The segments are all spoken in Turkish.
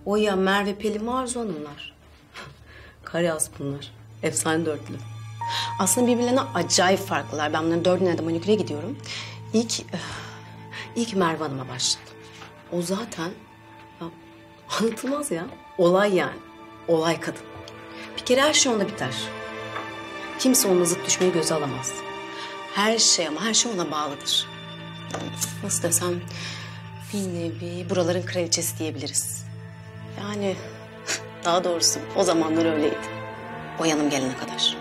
Oya, Merve, Pelin ve Arzu Hanımlar. Karyas bunlar. Efsane dörtlü. Aslında birbirlerine acayip farklılar. Ben bunların dördüne de maniküre gidiyorum. İlk Merve Hanım'a başladım. O zaten ya, anlatılmaz ya. Olay yani. Olay kadın. Bir kere her şey ona biter. Kimse onunla zıt düşmeyi göze alamaz. Her şey ama her şey ona bağlıdır. Nasıl desem bir nevi buraların kraliçesi diyebiliriz. Yani daha doğrusu o zamanlar öyleydi. O yanım gelene kadar.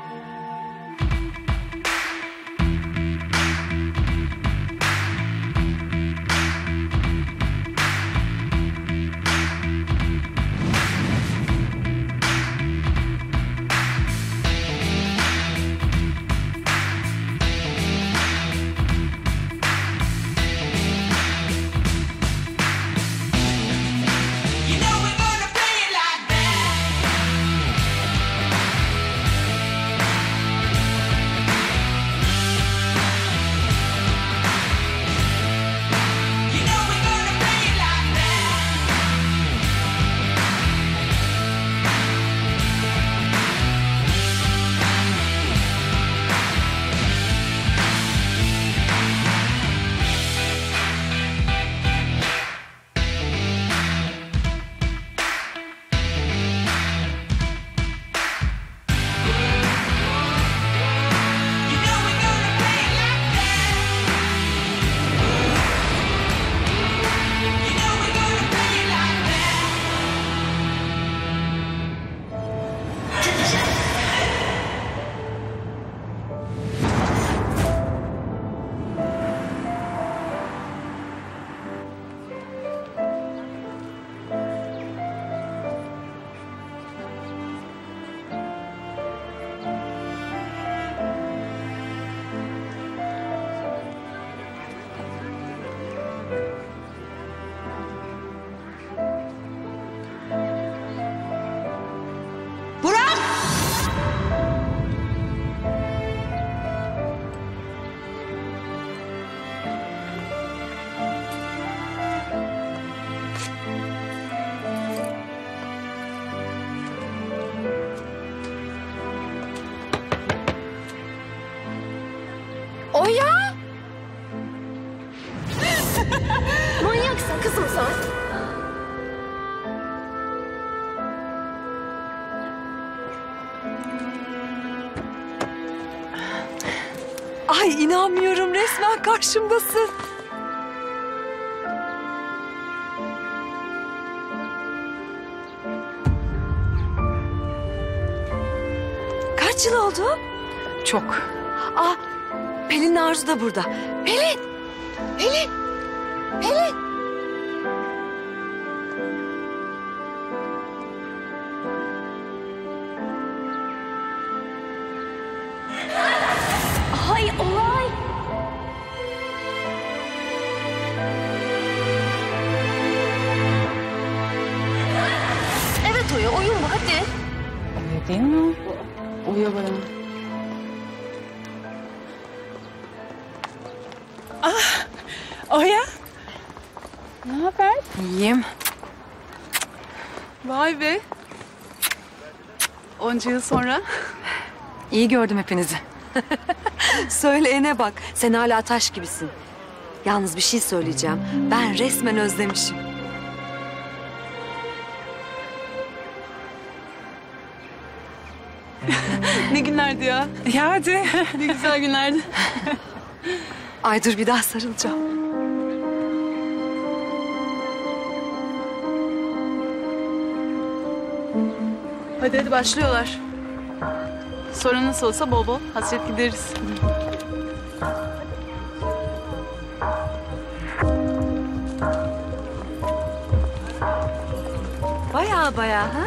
Oya! Manyaksın kızım sen. Ay inanmıyorum, resmen karşımdasın. Kaç yıl oldu? Çok. Aa, Pelin Arzu da burada. Pelin! Pelin! Pelin! Ay olay. Evet Oya, oyun bu hadi. Öyle değil mi? Uyuyor bana. Oya. Ne haber? İyiyim. Vay be. Onca yıl sonra. İyi gördüm hepinizi. Söyleyene bak, sen hala taş gibisin. Yalnız bir şey söyleyeceğim. Ben resmen özlemişim. Ne günlerdi ya. Ya hadi. Ne güzel günlerdi. Ay dur, bir daha sarılacağım. Hadi hadi başlıyorlar. Sonra nasıl olsa bol bol hasret gideriz. Baya ha?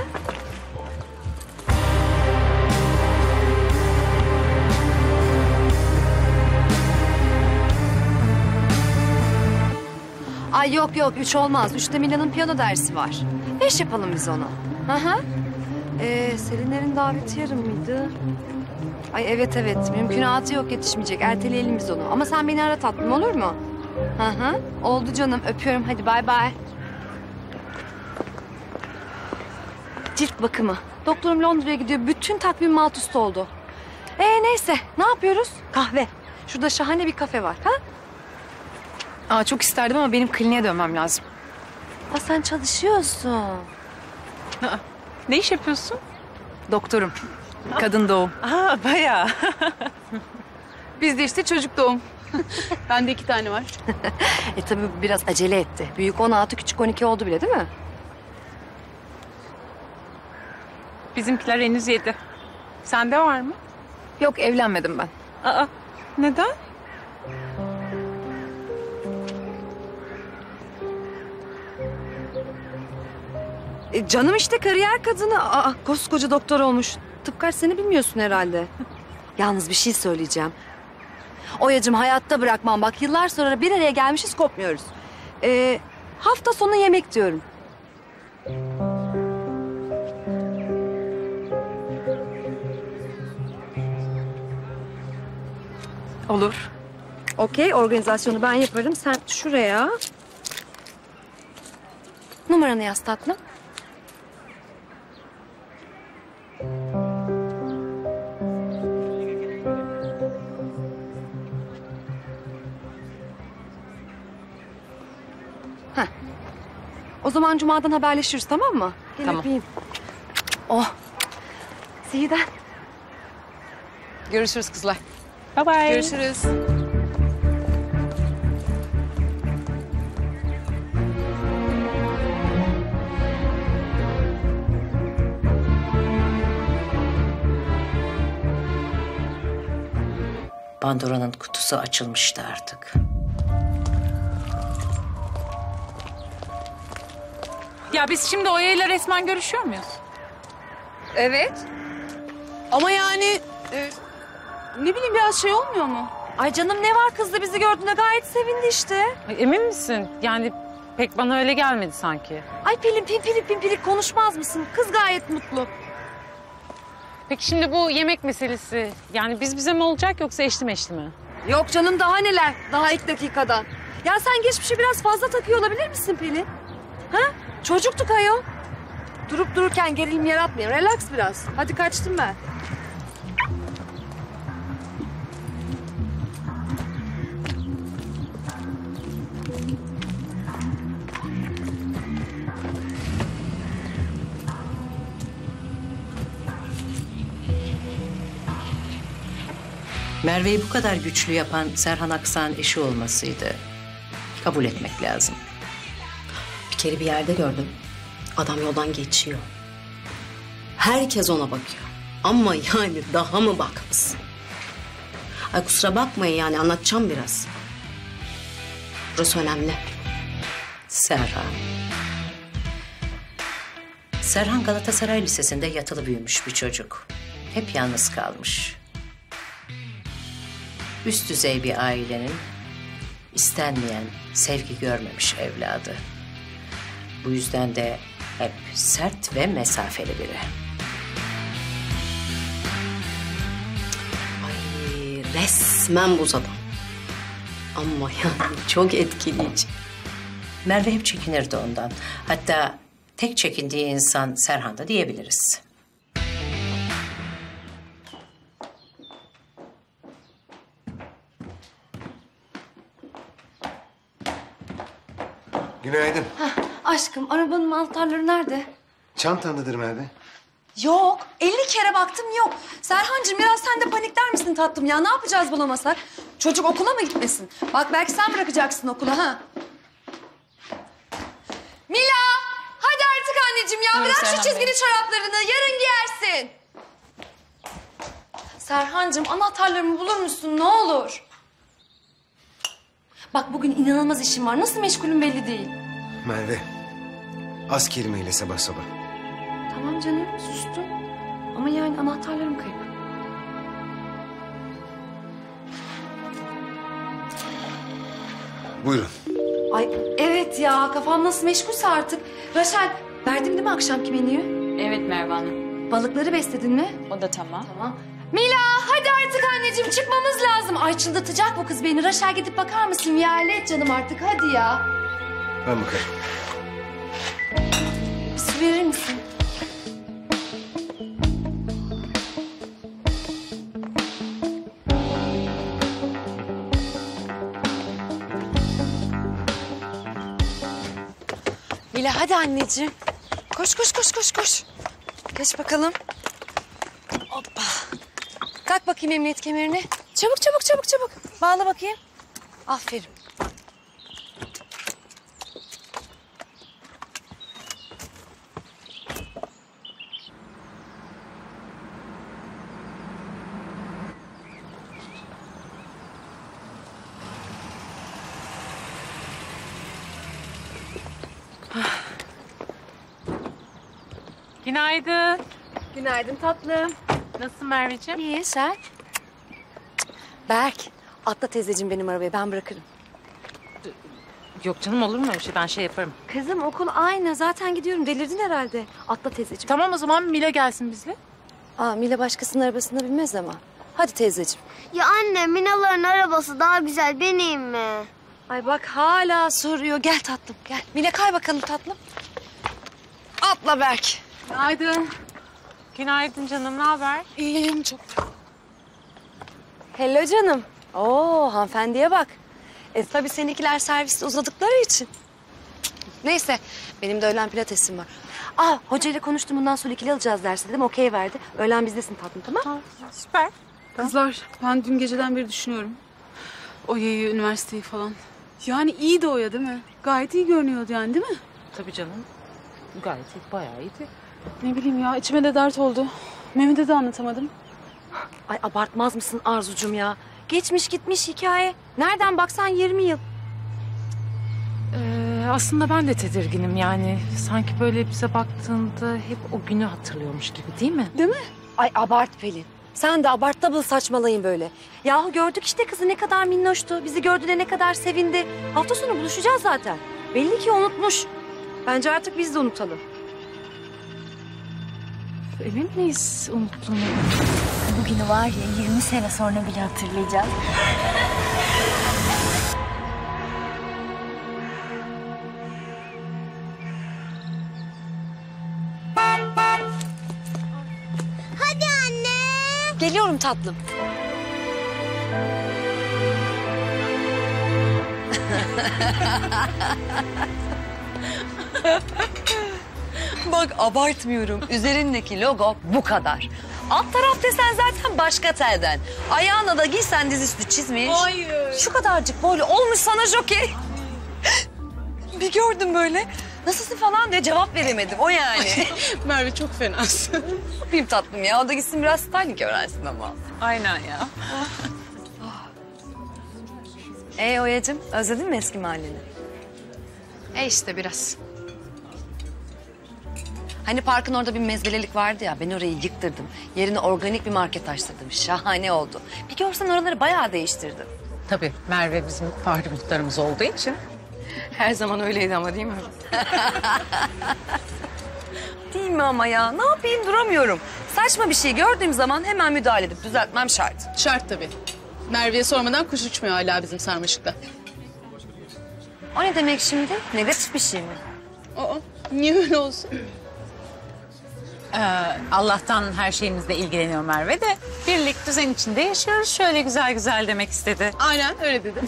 Ay yok yok, 3 olmaz. 3'te Milan'ın piyano dersi var. 5 yapalım biz onu. Hı hı. Selinlerin daveti yarın mıydı? Ay evet, mümkünatı yok, yetişmeyecek. Erteleyelim biz onu. Ama sen beni ara tatlım, olur mu? Hı hı. Oldu canım, öpüyorum. Hadi bay bay. cilt bakımı. Doktorum Londra'ya gidiyor. Bütün takvim alt üst oldu. Neyse ne yapıyoruz? Kahve. Şurada şahane bir kafe var. Ha? Aa, çok isterdim ama benim kliniğe dönmem lazım. Sen çalışıyorsun. Ne iş yapıyorsun? Doktorum. Kadın doğum. Aa, bayağı. Bizde işte çocuk doğum. Bende 2 tane var. Tabii biraz acele etti. Büyük 16, küçük 12 oldu bile değil mi? Bizimkiler henüz 7. Sende var mı? Yok, evlenmedim ben. Aa, neden? Canım işte kariyer kadını. Koskoca doktor olmuş. Tıp kaç sene bilmiyorsun herhalde. Yalnız bir şey söyleyeceğim. Oya'cığım hayatta bırakmam. Bak yıllar sonra bir araya gelmişiz kopmuyoruz. Hafta sonu yemek diyorum. Olur. Okey, organizasyonu ben yaparım. Sen şuraya. Numaranı yaz tatlım. Heh. O zaman cumadan haberleşiriz, tamam mı? Gel Tamam. öpeyim. Oh. Seyiden. Görüşürüz kızlar. Bye bye. Görüşürüz. Pandora'nın kutusu açılmıştı artık. Ya biz şimdi Oya'yla resmen görüşüyor muyuz? Evet. Ama yani ne bileyim biraz şey olmuyor mu? Ay canım ne var, kız da bizi gördüğünde gayet sevindi işte. Ay, emin misin? Yani pek bana öyle gelmedi sanki. Ay Pelin pimpirik konuşmaz mısın? Kız gayet mutlu. Peki şimdi bu yemek meselesi, yani biz bize mi olacak yoksa eşli meşli mi? Yok canım daha neler. Daha ilk dakikadan. Ya sen geçmişe biraz fazla takıyor olabilir misin Pelin? Ha? Çocuktuk ayol. Durup dururken gerilim yaratmayın. Relax biraz. Hadi kaçtım ben. Merve'yi bu kadar güçlü yapan Serhan Aksan eşi olmasıydı. Kabul etmek lazım. Bir kere bir yerde gördüm. Adam yoldan geçiyor. Herkes ona bakıyor. Ama yani daha mı bakmasın? Ay kusura bakmayın yani anlatacağım biraz. Burası önemli. Serhan. Serhan Galatasaray Lisesi'nde yatılı büyümüş bir çocuk. Hep yalnız kalmış. Üst düzey bir ailenin istenmeyen, sevgi görmemiş evladı. Bu yüzden de hep sert ve mesafeli biri. Ay resmen buz adam. Ama yani çok etkileyici. Merve hep çekinirdi ondan. Hatta tek çekindiği insan Serhan'da diyebiliriz. Günaydın. Aşkım arabanın anahtarları nerede? Çantandadır Merve. Yok. 50 kere baktım yok. Serhancığım biraz sen de panikler misin tatlım ya? Ne yapacağız bulamasak? Çocuk okula mı gitmesin? Bak belki sen bırakacaksın okula ha. Mila! Hadi artık anneciğim ya. Bırak şu çizgili çoraplarını. Yarın giyersin. Serhancığım anahtarlarımı bulur musun? Ne olur. Bak bugün inanılmaz işim var. Nasıl meşgulüm belli değil. Merve. Az kelimeyle sabah sabah. Tamam canım sustum. Ama yani anahtarlarım kayıp. Buyurun. Ay evet ya kafam nasıl meşgulse artık. Raşel verdim değil mi akşamki menüyü? Evet Merve Hanım. Balıkları besledin mi? O da tamam. Tamam. Mila hadi artık anneciğim çıkmamız lazım. Ay çıldırtacak bu kız beni. Raşel gidip bakar mısın? Ya hallet canım artık hadi ya. Ben bakarım. Bir su verir misin? Hadi anneciğim. Koş koş koş koş koş. Geç bakalım. Hoppa. Tak bakayım emniyet kemerini. Çabuk çabuk çabuk çabuk. Bağla bakayım. Aferin. Günaydın. Günaydın tatlım. Nasılsın Merveciğim? İyi sen? Berk, atla teyzeciğim benim arabaya, ben bırakırım. Yok canım, olur mu öyle şey? Ben şey yaparım. Kızım okul aynı, zaten gidiyorum. Delirdin herhalde. Atla teyzeciğim. Tamam, o zaman Mila gelsin bizle. Mile başkasının arabasında binmez ama. Hadi teyzeciğim. Ya anne Minaların arabası daha güzel bineyim mi? Ay bak hala soruyor. Gel tatlım, gel. Mile kay bakalım tatlım. Atla Berk. Günaydın. Günaydın canım, ne haber? İyiyim çok. Hello canım. Oo hanımefendiye bak. Tabii seninkiler serviste uzadıkları için. Neyse benim de öğlen pilatesim var. Hocayla konuştum, bundan sonra 2'li alacağız dersi dedim. Okey verdi. Öğlen bizdesin tatlım, tamam? Süper. Kızlar ben dün geceden beri düşünüyorum. Oya'yı, üniversiteyi falan. Yani iyi de Oya değil mi? Gayet iyi görünüyordu yani değil mi? Tabii canım. Gayet iyi, bayağı iyiydi. Ne bileyim ya içime de dert oldu. Mehmet'e de anlatamadım. Ay abartmaz mısın Arzucuğum ya? Geçmiş gitmiş hikaye. Nereden baksan 20 yıl. Aslında ben de tedirginim yani. Sanki böyle bize baktığında hep o günü hatırlıyormuş gibi, değil mi? Değil mi? Ay abart Pelin. Sen de abart double saçmalayın böyle. Yahu gördük işte kızı ne kadar minnoştu. Bizi gördüğüne ne kadar sevindi. Hafta sonu buluşacağız zaten. Belli ki unutmuş. Bence artık biz de unutalım. Emin miyiz unuttuğunu? Bugünü var ya 20 sene sonra bile hatırlayacağız. Hadi anne. Geliyorum tatlım. Bak abartmıyorum. Üzerindeki logo bu kadar. Alt taraf desen zaten başka telden. Ayağına da giysen dizüstü çizmiş. Hayır. Şu kadarcık boylu olmuş sana jokey. Bir gördüm böyle. Nasılsın falan diye cevap veremedim. O yani. Merve çok fenasın. Ne yapayım tatlım ya? O da gitsin biraz styling öğrensin ama. Aynen ya. Oya'cığım özledin mi eski mahalleni? İşte biraz. Hani parkın orada bir mezbelelik vardı ya, ben orayı yıktırdım. Yerine organik bir market açtırdım. Şahane oldu. Bir görsen oraları bayağı değiştirdim. Tabii Merve bizim fahri muhtarımız olduğu için. Her zaman öyleydi ama değil mi? Değil mi ama ya? Ne yapayım, duramıyorum. Saçma bir şey gördüğüm zaman hemen müdahale edip düzeltmem şart. Şart tabii. Merve'ye sormadan kuş uçmuyor hala bizim sarmaşıkta. O ne demek şimdi? Negatif bir şey mi? Aa, niye öyle olsun? Allah'tan her şeyimizle ilgileniyor Merve de. Birlik düzen içinde yaşıyoruz. Şöyle güzel güzel demek istedi. Aynen öyle dedi.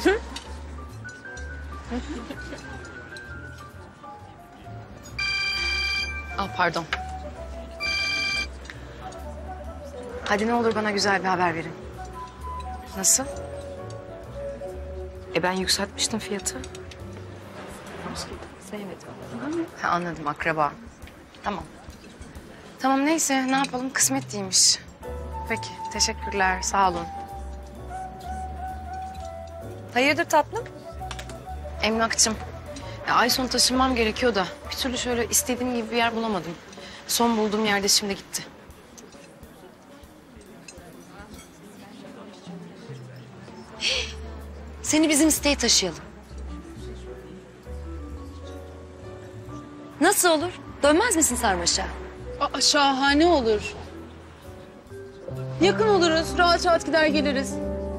Pardon. Hadi ne olur bana güzel bir haber verin. Nasıl? Ben yükseltmiştim fiyatı. Sevmedim. Anladım, akraba. Tamam. Tamam neyse, ne yapalım, kısmet değilmiş. Peki, teşekkürler, sağ olun. Hayırdır tatlım? Emlakçım, ay sonu taşınmam gerekiyor da bir türlü şöyle istediğim gibi bir yer bulamadım. Son bulduğum yerde şimdi gitti. Seni bizim siteye taşıyalım. Nasıl olur? Dönmez misin Sarmaş'a? Aa, şahane olur. Yakın oluruz, rahat rahat gider geliriz.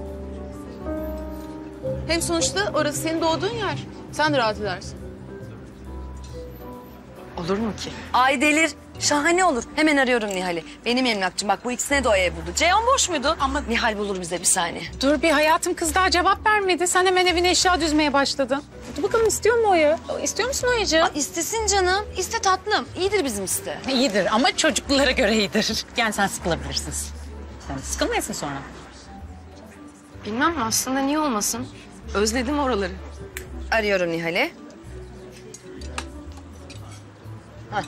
Hem sonuçta orası senin doğduğun yer. Sen de rahat edersin. Olur mu ki? Ay delir. Şahane olur. Hemen arıyorum Nihal'i. Benim emlakçım. Bak bu ikisine de o ev buldu. Ceyhan boş muydu? Ama Nihal bulur bize bir saniye. Dur bir hayatım, kız daha cevap vermedi. Sen hemen evine eşya düzmeye başladın. Dur bakalım istiyor mu Oya? İstiyor musun Oya'cığım? İstesin canım. İste tatlım. İyidir bizim iste. İyidir ama çocuklara göre iyidir. Yani sen sıkılabilirsin. Sen sıkılmayasın sonra. Bilmem aslında niye olmasın? Özledim oraları. Arıyorum Nihal'i. Hah.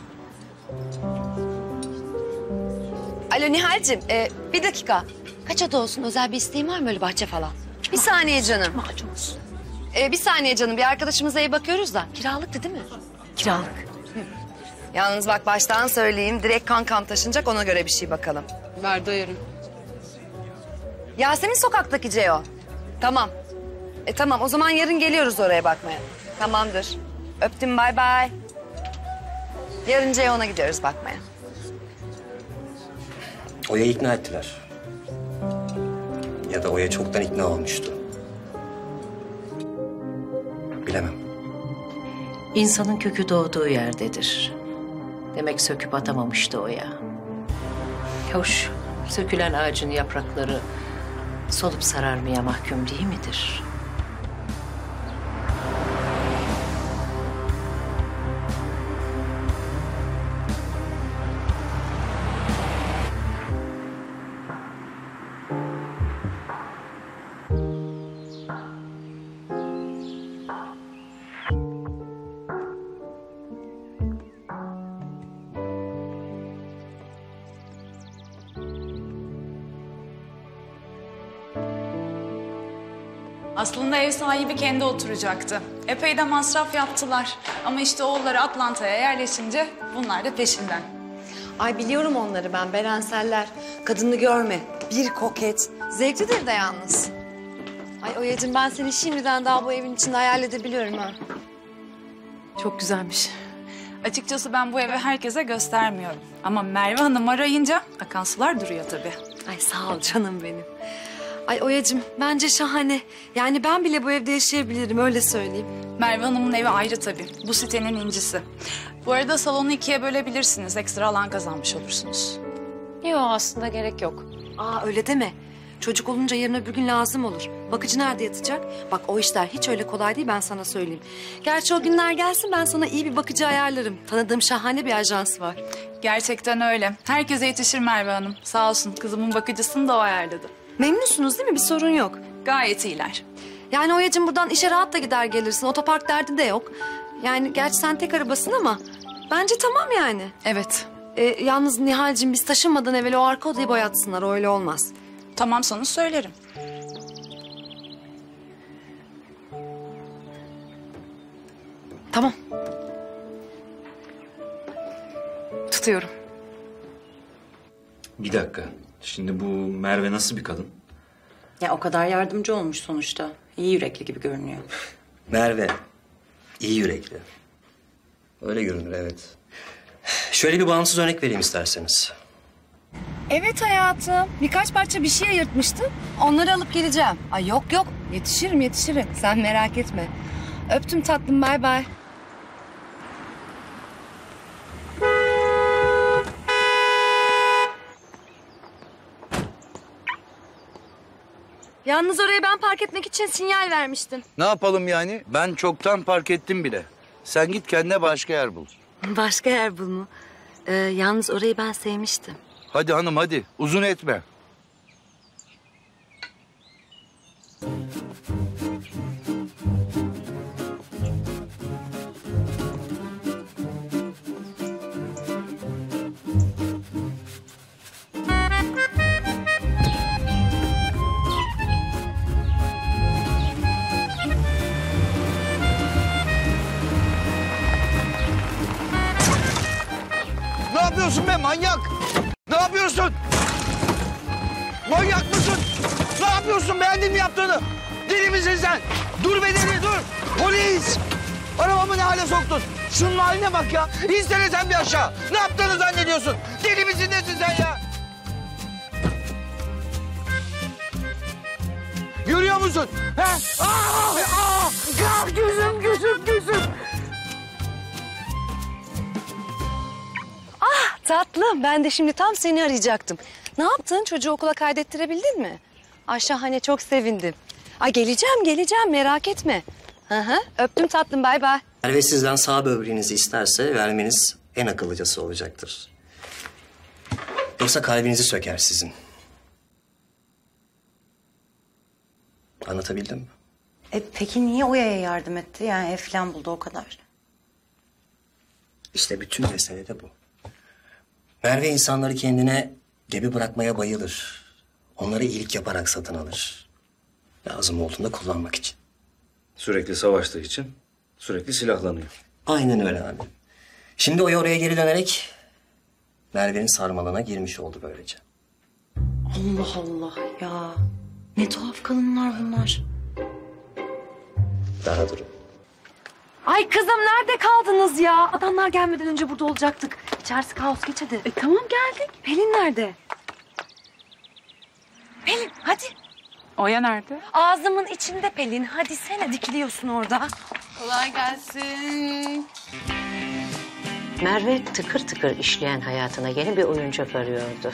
Alo Nihal'cim, bir dakika. Kaç oda olsun? Özel bir isteğin var mı öyle bahçe falan? Bir saniye canım. Bir saniye canım. Bir arkadaşımıza ev bakıyoruz da. Kiralıktı değil mi? Kiralık. Yalnız bak baştan söyleyeyim. Direkt kankam taşınacak, ona göre bir şey bakalım. Ver dayarım. Yasemin sokaktaki Ceo. Tamam. Tamam o zaman yarın geliyoruz oraya bakmaya. Tamamdır. Öptüm bay bay. Yarın Ceo'na gidiyoruz bakmaya. Oya'yı ikna ettiler. Ya da Oya çoktan ikna olmuştu. Bilemem. İnsanın kökü doğduğu yerdedir. Demek söküp atamamıştı Oya. Hoş, sökülen ağacın yaprakları solup sararmaya mahkum değil midir? Aslında ev sahibi kendi oturacaktı. Epey de masraf yaptılar. Ama işte oğulları Atlanta'ya yerleşince bunlar da peşinden. Ay biliyorum onları ben, Berenseller. Kadını görme, bir koket. Zevklidir de yalnız. Ay Oya'cığım ben seni şimdiden daha bu evin içinde hayal edebiliyorum ha. Çok güzelmiş. Açıkçası ben bu evi herkese göstermiyorum. Ama Merve Hanım arayınca akan sular duruyor tabii. Ay sağ ol canım benim. Ay Oya'cığım bence şahane. Yani ben bile bu evde yaşayabilirim öyle söyleyeyim. Merve Hanım'ın evi ayrı tabii. Bu sitenin incisi. Bu arada salonu ikiye bölebilirsiniz. Ekstra alan kazanmış olursunuz. Yok aslında gerek yok. Aa öyle deme. Çocuk olunca yarın öbür gün lazım olur. Bakıcı nerede yatacak? Bak o işler hiç öyle kolay değil ben sana söyleyeyim. Gerçi o günler gelsin ben sana iyi bir bakıcı ayarlarım. Tanıdığım şahane bir ajans var. Gerçekten öyle. Herkese yetişir Merve Hanım. Sağ olsun kızımın bakıcısını da o ayarladı. Memnunsunuz değil mi? Bir sorun yok. Gayet iyiler. Yani Oya'cığım buradan işe rahat da gider gelirsin. Otopark derdi de yok. Yani gerçi sen tek arabasın ama bence tamam yani. Evet. Yalnız Nihal'cığım biz taşınmadan evvel o arka odayı boyatsınlar. Öyle olmaz. Tamam sana söylerim. Tamam. Tutuyorum. Bir dakika. Şimdi bu Merve nasıl bir kadın? Ya o kadar yardımcı olmuş sonuçta. İyi yürekli gibi görünüyor. Merve iyi yürekli. Öyle görünür evet. Şöyle bir bağımsız örnek vereyim isterseniz. Evet hayatım. Birkaç parça bir şey ayırtmıştım. Onları alıp geleceğim. Ay yok yok. Yetişirim. Sen merak etme. Öptüm tatlım. Bay bay. Yalnız oraya ben park etmek için sinyal vermiştim. Ne yapalım yani? Ben çoktan park ettim bile. Sen git kendine başka yer bul. Başka yer bul mu? Yalnız orayı ben sevmiştim. Hadi hanım hadi. Uzun etme. Ne yapıyorsun be manyak? Ne yapıyorsun? Manyak mısın? Ne yapıyorsun? Beğendin mi yaptığını? Deli misin sen? Dur be deli dur. Polis! Arabamı ne hale soktun? Şunun haline bak ya. İnsene sen bir aşağı. Ne yaptığını zannediyorsun? Deli misin nesin sen ya? Görüyor musun? He? Gözüm. Tatlım, ben de şimdi tam seni arayacaktım. Ne yaptın? Çocuğu okula kaydettirebildin mi? Ay şahane, çok sevindim. Ay geleceğim, merak etme. Hı hı, öptüm tatlım, bay bay. Merve sizden sağ böbreğinizi isterse vermeniz en akıllıcası olacaktır. Yoksa kalbinizi söker sizin. Anlatabildim mi? Peki niye Oya'ya yardım etti? Yani ev falan buldu o kadar. İşte bütün mesele de bu. Merve insanları kendine gebe bırakmaya bayılır. Onları iyilik yaparak satın alır. Lazım olduğunda kullanmak için. Sürekli savaştığı için sürekli silahlanıyor. Aynen öyle abi. Şimdi Oya oraya geri dönerek Merve'nin sarmalına girmiş oldu böylece. Allah Allah ya. Ne tuhaf kadınlar bunlar. Daha durun. Ay kızım nerede kaldınız ya? Adamlar gelmeden önce burada olacaktık. İçerisi kaos, geç hadi. Tamam geldik. Pelin nerede? Pelin hadi. Oya nerede? Ağzımın içinde Pelin. Hadi sene dikiliyorsun orada. Kolay gelsin. Merve tıkır tıkır işleyen hayatına yeni bir oyuncak arıyordu.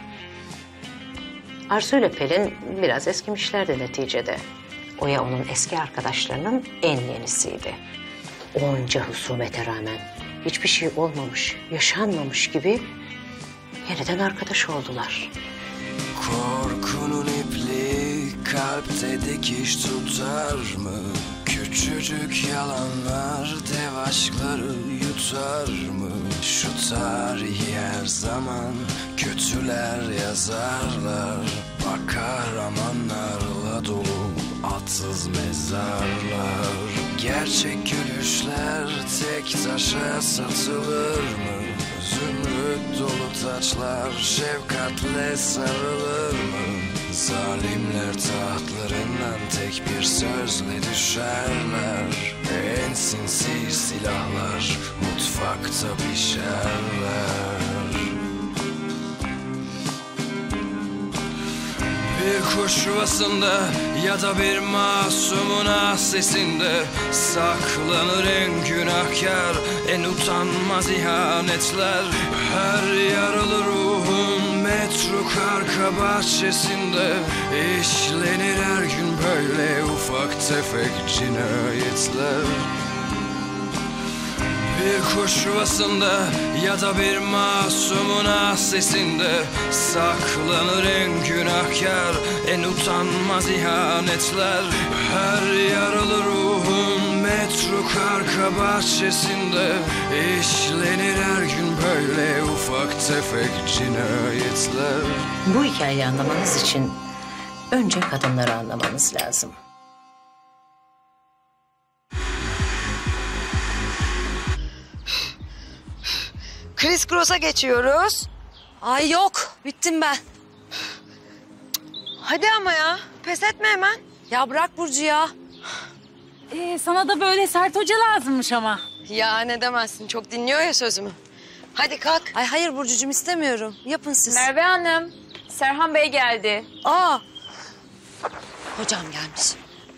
Arzu ile Pelin biraz eskimişlerdi neticede. Oya onun eski arkadaşlarının en yenisiydi. Onca husumete rağmen hiçbir şey olmamış, yaşanmamış gibi yeniden arkadaş oldular. Korkunun ipliği kalpte dikiş tutar mı? Küçücük yalanlar dev aşkları yutar mı? Şu tarihi her zaman kötüler yazarlar. Bak kahramanlarla dolu atsız mezarlar. Gerçek gülüşler tek taşa satılır mı? Zümrüt dolu taçlar şefkatle sarılır mı? Zalimler tahtlarından tek bir sözle düşerler. En sinsi silahlar mutfakta pişerler. Bir kuş yuvasında ya da bir masumun sesinde saklanır en günahkar, en utanmaz ihanetler. Her yaralı ruhun metruk arka bahçesinde işlenir her gün böyle ufak tefek cinayetler. Bir kuş yuvasında ya da bir masumun sesinde saklanır en günahkar, en utanmaz ihanetler. Her yaralı ruhun metruk arka bahçesinde işlenir her gün böyle ufak tefek cinayetler. Bu hikayeyi anlamanız için önce kadınları anlamanız lazım. Chris Cross'a geçiyoruz. Ay yok, bittim ben. Hadi ama ya. Pes etme hemen. Ya bırak Burcu ya. Sana da böyle sert hoca lazımmış ama. Ya ne demezsin. Çok dinliyor ya sözümü. Hadi kalk. Ay hayır Burcucuğum, istemiyorum. Yapın siz. Merve Hanım, Serhan Bey geldi. Aa, hocam gelmiş.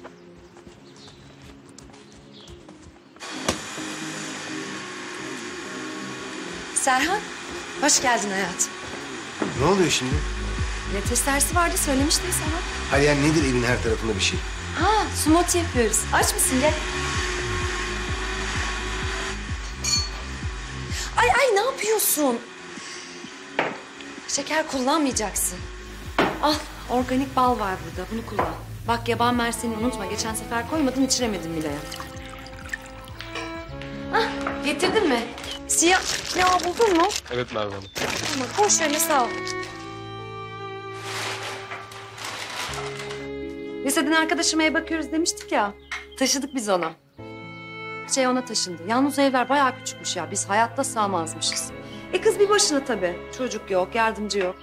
Serhan, hoş geldin hayatım. Ne oluyor şimdi? Pilates dersi vardı, söylemiştim sana. Hayır yani nedir evin her tarafında bir şey? Ha, smoothie yapıyoruz. Aç mısın? Gel. Ay ne yapıyorsun? Şeker kullanmayacaksın. Al, organik bal var burada. Bunu kullan. Bak yaban mersini unutma. Geçen sefer koymadım, içiremedim bile. Hah, getirdin mi? Siyah pilav buldun mu? Evet Merve Hanım. Tamam, koy şöyle, sağ ol. Liseden arkadaşıma ev bakıyoruz demiştik ya. Taşıdık biz ona. Ona taşındı. Yalnız evler bayağı küçükmüş ya. Biz hayatta sığamazmışız. Kız bir başına tabii. Çocuk yok, yardımcı yok.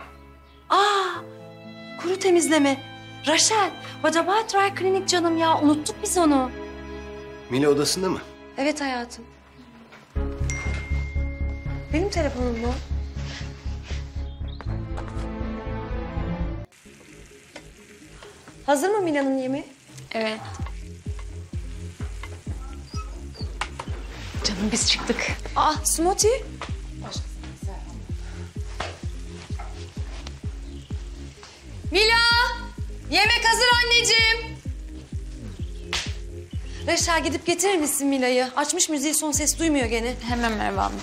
Kuru temizleme. Raşel, what about dry cleaning canım ya? Unuttuk biz onu. Mine odasında mı? Evet hayatım. Benim telefonum mu? Hazır mı Mila'nın yemeği? Evet. Canım biz çıktık. Smoothie. anneciğim. Reşa gidip getirir misin Mila'yı? Açmış müziği, son ses duymuyor gene. Hemen Merve Hanım.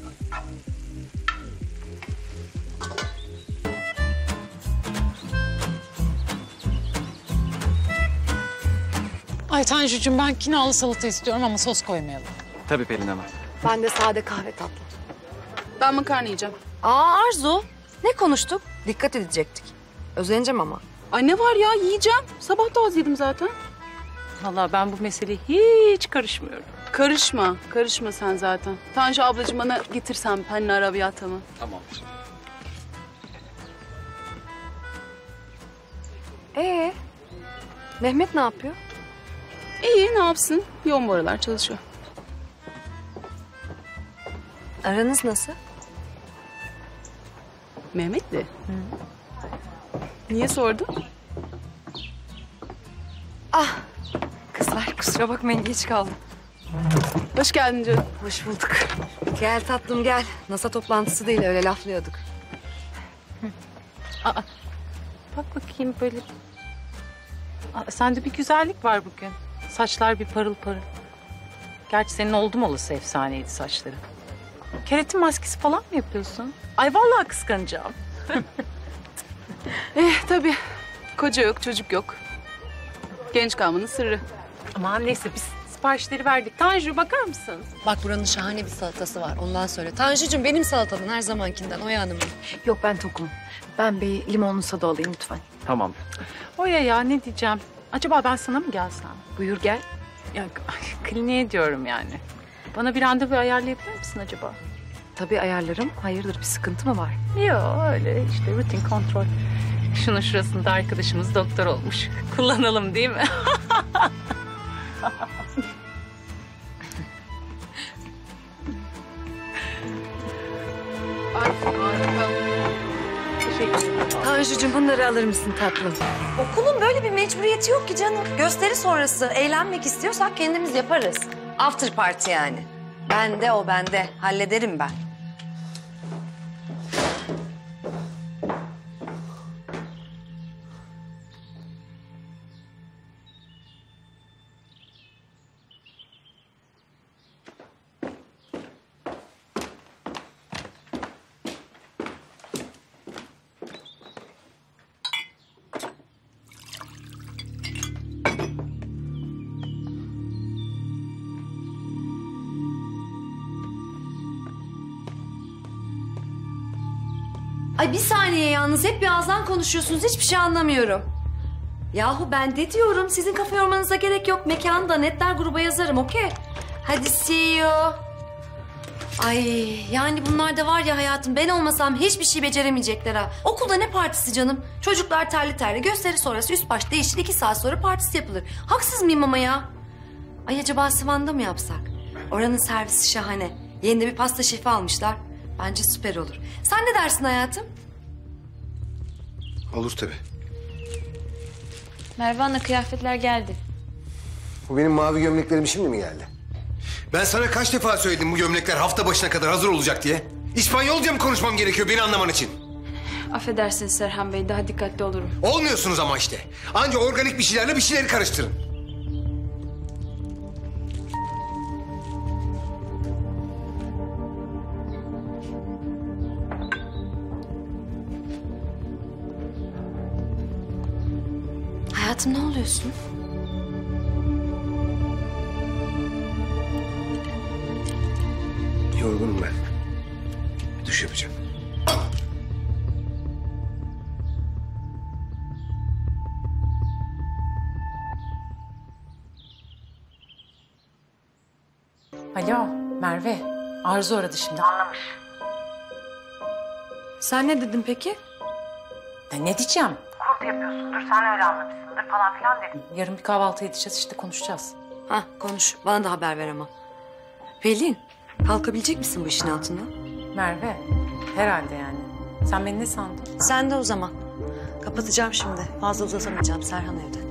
Ay Tanju'cum ben kinalı salata istiyorum ama sos koymayalım. Tabii Pelin Hanım. Ben de sade kahve tatlı. Ben makarna yiyeceğim. Arzu, ne konuştuk? Dikkat edecektik. Özeneceğim ama. Ay ne var ya, yiyeceğim. Sabah da az yedim zaten. Vallahi ben bu meseleye hiç karışmıyorum. Karışma sen zaten. Tanju ablacığım bana getirsen penne arabiyatamı. Tamam. Mehmet ne yapıyor? İyi, ne yapsın? Yoğun bu aralar, çalışıyor. Aranız nasıl? Mehmet'le? Niye sordun? Kızlar kusura bakmayın, geç kaldım. Hoş geldin canım. Hoş bulduk. Gel tatlım gel. NASA toplantısı değil, öyle laflıyorduk. Bak bakayım böyle. Sende bir güzellik var bugün. Saçlar bir parıl parıl. Gerçi senin oldum olası efsaneydi saçları. Keratin maskesi falan mı yapıyorsun? Ay vallahi kıskanacağım. Tabii. Koca yok, çocuk yok. Genç kalmanın sırrı. Aman neyse biz siparişleri verdik. Tanju bakar mısın? Bak buranın şahane bir salatası var, ondan söyle. Tanjucuğum benim salatadan her zamankinden, Oya Hanım'ın. Yok ben tokum. Ben bir limonlu soda alayım lütfen. Tamam. Oya ya ne diyeceğim? Acaba ben sana mı gelsem? Buyur gel. Ya kliniğe diyorum yani. Bana bir randevu ayarlayabilir misin acaba? Tabii ayarlarım. Hayırdır, bir sıkıntı mı var? Yok öyle işte rutin kontrol. Şunun şurasında arkadaşımız doktor olmuş. Kullanalım değil mi? Tanjucuğum bunları alır mısın tatlım? Okulun böyle bir mecburiyeti yok ki canım. Gösteri sonrası eğlenmek istiyorsak kendimiz yaparız. After party yani. Bende o bende. Hallederim ben. Ay bir saniye yalnız, hep bir ağızdan konuşuyorsunuz, hiçbir şey anlamıyorum. Yahu ben de diyorum, sizin kafa yormanıza gerek yok. Mekanı da Netler gruba yazarım, okey? Hadi see you. Ay yani bunlar da var ya hayatım, ben olmasam hiçbir şey beceremeyecekler ha. Okulda ne partisi canım? Çocuklar terli terli, gösteri sonrası üst baş değişir, 2 saat sonra partisi yapılır. Haksız mıyım ama ya? Ay acaba Sıvan'da mı yapsak? Oranın servisi şahane. Yeni de bir pasta şefi almışlar. Bence süper olur. Sen ne dersin hayatım? Olur tabii. Merve Hanım kıyafetler geldi. Bu benim mavi gömleklerim şimdi mi geldi? Ben sana kaç defa söyledim bu gömlekler hafta başına kadar hazır olacak diye? İspanyolca mı konuşmam gerekiyor beni anlaman için? Affedersiniz Serhan Bey, daha dikkatli olurum. Olmuyorsunuz ama işte. Anca organik bir şeylerle bir şeyleri karıştırın. Hayatım ne oluyorsun? Yorgunum ben. Bir duş yapacağım. Alo Merve. Arzu aradı şimdi. Anlamış. Sen ne dedin peki? Ne diyeceğim? Kurt yapıyorsundur, sen öyle anlamışsındır falan filan dedim. Yarın bir kahvaltı edeceğiz işte konuşacağız. Hah konuş, bana da haber ver ama. Pelin, kalkabilecek misin bu işin altından? Merve, herhalde yani. Sen beni ne sandın? Sen de o zaman. Kapatacağım şimdi. Fazla uzatamayacağım, Serhan evde.